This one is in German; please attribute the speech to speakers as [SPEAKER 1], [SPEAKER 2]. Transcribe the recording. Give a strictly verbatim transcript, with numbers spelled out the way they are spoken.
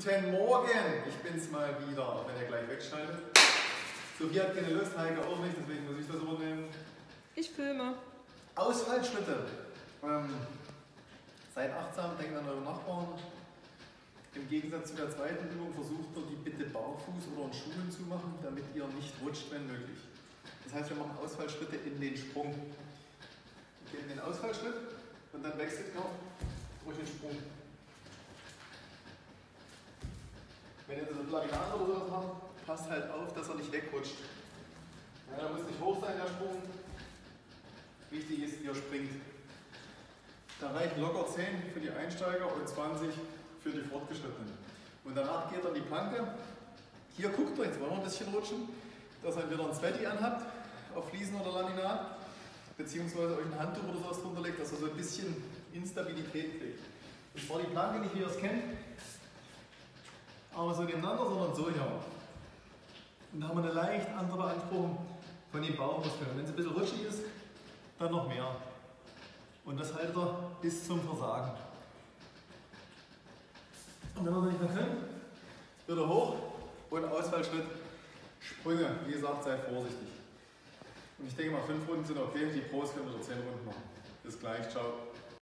[SPEAKER 1] Guten Morgen, ich bin's mal wieder, auch wenn ihr gleich wegschaltet. Sophie hat keine Lust, Heike auch nicht, deswegen muss ich das übernehmen.
[SPEAKER 2] Ich filme.
[SPEAKER 1] Ausfallschritte. Ähm, seid achtsam, denkt an eure Nachbarn. Im Gegensatz zu der zweiten Übung versucht ihr, die bitte barfuß oder in Schuhen zu machen, damit ihr nicht rutscht, wenn möglich. Das heißt, wir machen Ausfallschritte in den Sprung. Wir gehen in den Ausfallschritt und dann wechselt ihr durch den Sprung. Wenn ihr das ein Laminat oder sowas habt, passt halt auf, dass er nicht wegrutscht. Ja, der muss nicht hoch sein, der Sprung. Wichtig ist, ihr springt. Da reichen locker zehn für die Einsteiger und zwanzig für die Fortgeschrittenen. Und danach geht ihr in die Planke. Hier guckt ihr, jetzt wollen wir ein bisschen rutschen, dass ihr entweder ein Sweaty anhabt, auf Fliesen oder Laminat, beziehungsweise euch ein Handtuch oder sowas drunter legt, dass ihr so ein bisschen Instabilität kriegt. Und zwar die Planke nicht, wie ihr es kennt, aber so nebeneinander, sondern so hier. Und da haben wir eine leicht andere Beanspruchung von den Bauchmuskeln. Und wenn es ein bisschen rutschig ist, dann noch mehr. Und das haltet ihr bis zum Versagen. Und wenn ihr nicht mehr könnt, wieder hoch und Ausfallschritt, Sprünge. Wie gesagt, seid vorsichtig. Und ich denke mal, fünf Runden sind okay. Die Pros können wieder zehn Runden machen. Bis gleich, ciao.